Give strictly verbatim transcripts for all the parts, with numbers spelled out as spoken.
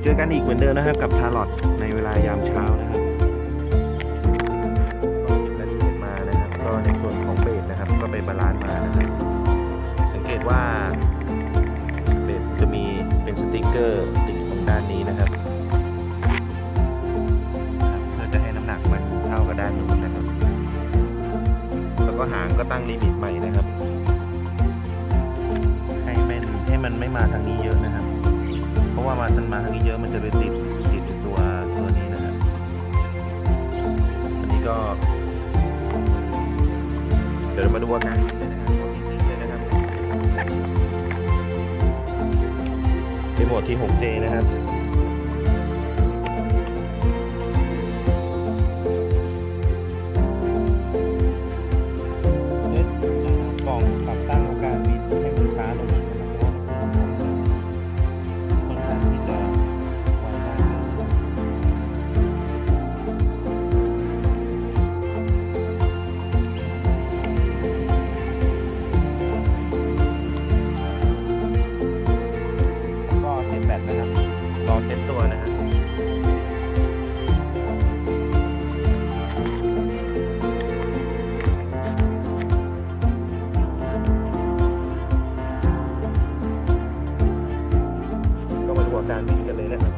เจอกันอีกเหมือนเดิมนะครับกับชาร์ลอตในเวลายามเช้านะครับและที่เห็นมานะครับก็ในส่วนของเบสนะครับก็ไปบาลานซ์มานะครับสังเกตว่าเบสจะมีเป็นสติกเกอร์ติดตรงด้านนี้นะครับเพื่อจะให้น้ำหนักมันเท่ากับด้านนู้นนะครับแล้วก็หางก็ตั้งลิมิตใหม่นะครับให้มันให้มันไม่มาทางนี้เยอะนะครับเพราะว่ามาทันมาทางนี้เยอะมันจะไปติดติดตัวตัวนี้นะครับอันนี้ก็เดี๋ยวเรามาดูอาการเลยนะครับเลยนะครับในโหมดที่ หกเจ นะครับกล่องปรับตั้งอาการบินให้มันช้าลงนะครับเพราะค่อนข้างที่จะไวมากก็เซ็ตแบตนะครับรอเซ็ตตัวนะครับการบินกันเลยนะครับ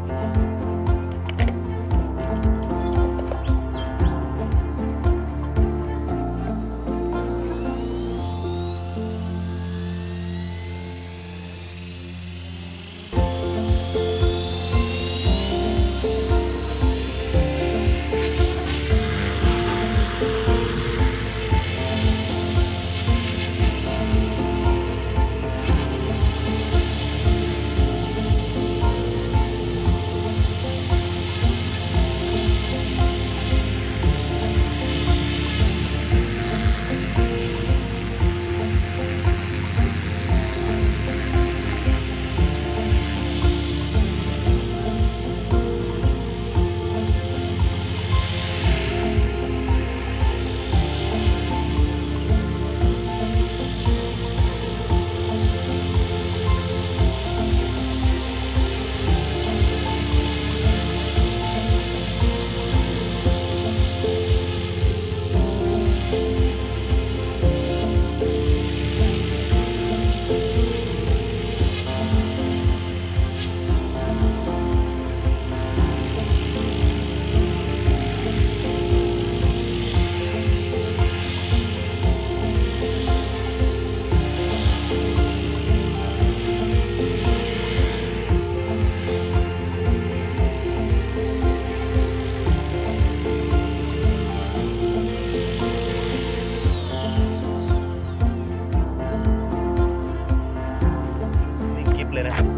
เลยนะครับ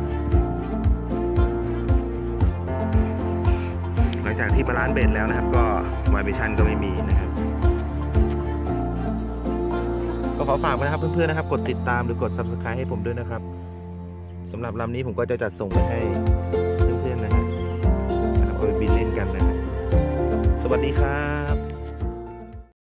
หลังจากที่บาลานซ์เบสแล้วนะครับก็ไวเบชั่นก็ไม่มีนะครับก็ขอฝากไว้นะครับเพื่อนๆนะครับกดติดตามหรือกด ซับสไครบ์ ให้ผมด้วยนะครับสำหรับลำนี้ผมก็จะจัดส่งไปให้เพื่อนๆนะครับเอาไปบินเล่นกันนะครับสวัสดีครับ